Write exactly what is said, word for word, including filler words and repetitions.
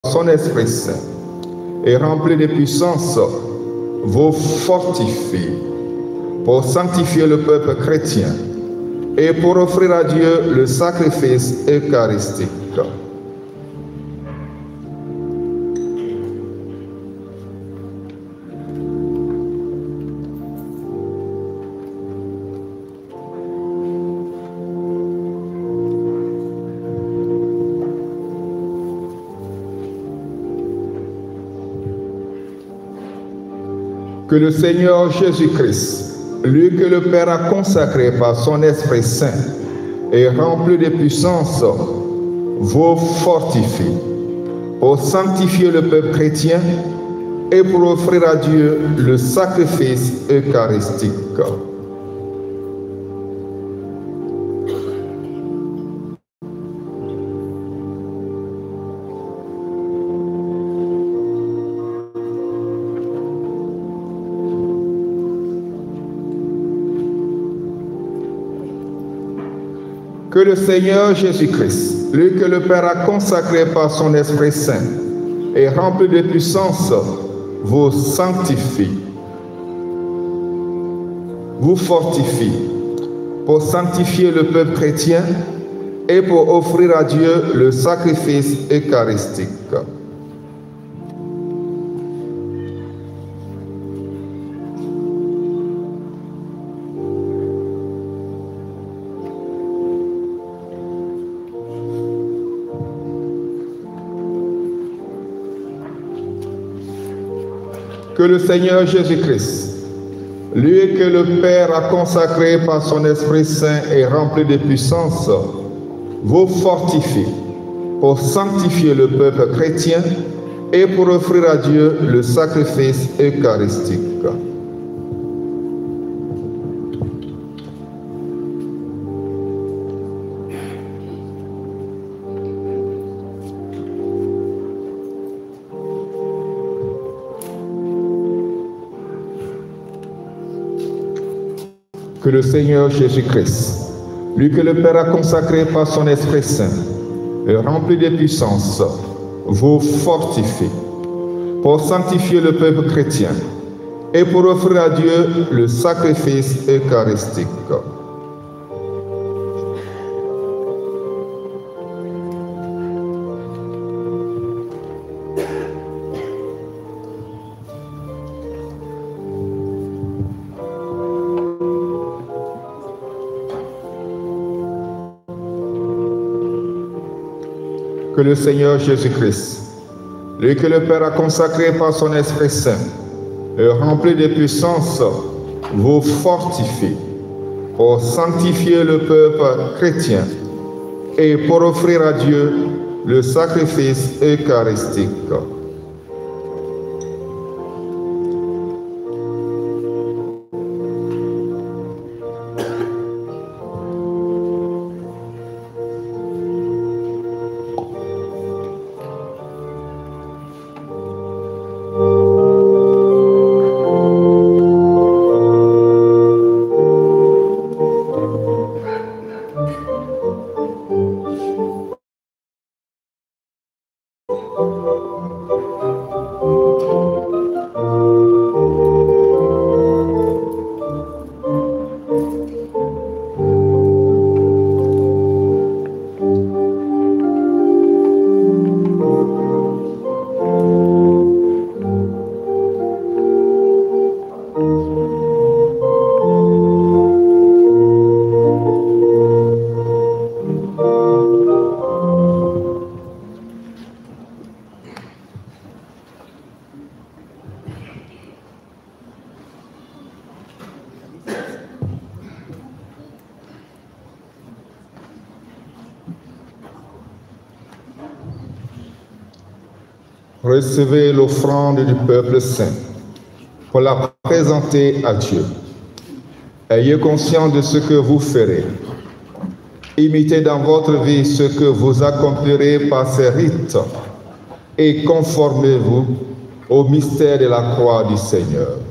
son Esprit Saint et remplis de puissance, vous fortifiez pour sanctifier le peuple chrétien et pour offrir à Dieu le sacrifice eucharistique. Que le Seigneur Jésus-Christ, lui que le Père a consacré par son Esprit Saint et rempli de puissance, vous fortifie pour sanctifier le peuple chrétien et pour offrir à Dieu le sacrifice eucharistique. Que le Seigneur Jésus-Christ, lui que le Père a consacré par son Esprit Saint et rempli de puissance, vous sanctifie, vous fortifie pour sanctifier le peuple chrétien et pour offrir à Dieu le sacrifice eucharistique. Que le Seigneur Jésus-Christ, lui que le Père a consacré par son Esprit Saint et rempli de puissance, vous fortifie pour sanctifier le peuple chrétien et pour offrir à Dieu le sacrifice eucharistique. Que le Seigneur Jésus-Christ, lui que le Père a consacré par son Esprit Saint et rempli de puissance, vous fortifie pour sanctifier le peuple chrétien et pour offrir à Dieu le sacrifice eucharistique. Que le Seigneur Jésus-Christ, lui que le Père a consacré par son Esprit Saint et rempli de puissance, vous fortifie pour sanctifier le peuple chrétien et pour offrir à Dieu le sacrifice eucharistique. Recevez l'offrande du peuple saint pour la présenter à Dieu. Ayez conscience de ce que vous ferez. Imitez dans votre vie ce que vous accomplirez par ces rites et conformez-vous au mystère de la croix du Seigneur.